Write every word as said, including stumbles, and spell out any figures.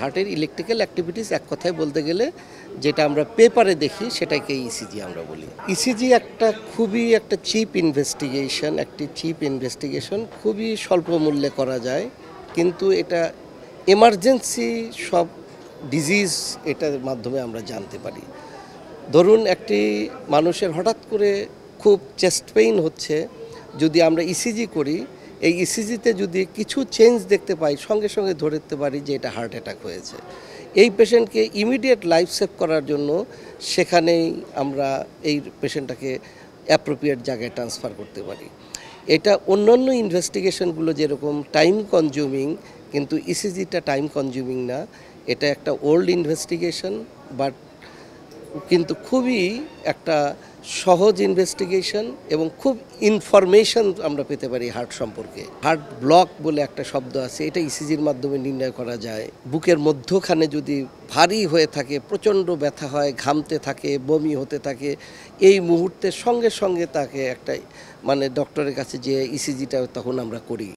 হার্টের electrical activities এক কথায় বলতে গেলে যেটা আমরা পেপারে দেখি সেটাকে ইসিজি আমরা বলি। ইসিজি একটা খুবই একটা চিপ ইনভেস্টিগেশন, একটি চিপ ইনভেস্টিগেশন খুবই স্বল্প মূল্যে করা যায়, কিন্তু এটা এমার্জেন্সি সব ডিজিজ এটার মাধ্যমে আমরা জানতে পারি। ধরুন একটি মানুষের হঠাৎ করে খুব চেস্ট পেইন হচ্ছে, যদি আমরা ইসিজি করি, এই ইসিজিতে যদি কিছু চেঞ্জ দেখতে পাই সঙ্গে সঙ্গে ধরতে পারি যে এটা হার্ট অ্যাটাক হয়েছে। এই পেশেন্টকে ইমিডিয়েট লাইফ সেভ করার জন্য সেখানেই আমরা এই পেশেন্টটাকে অ্যাপ্রোপ্রিয়েট জায়গায় ট্রান্সফার করতে পারি। এটা অন্যান্য ইনভেস্টিগেশনগুলো যেরকম টাইম কনজিউমিং, কিন্তু ইসিজিটা টাইম কনজিউমিং না। এটা একটা ওল্ড ইনভেস্টিগেশন, বাট কিন্তু খুবই একটা সহজ ইনভেস্টিগেশন এবং খুব ইনফরমেশন আমরা পেতে পারি হার্ট সম্পর্কে। হার্ট ব্লক বলে একটা শব্দ আছে, এটা ইসিজির মাধ্যমে নির্ণয় করা যায়। বুকের মধ্যখানে যদি ভারী হয়ে থাকে, প্রচণ্ড ব্যথা হয়, ঘামতে থাকে, বমি হতে থাকে, এই মুহূর্তে সঙ্গে সঙ্গে তাকে একটা মানে ডক্টরের কাছে যে ইসিজিটা তখন আমরা করি।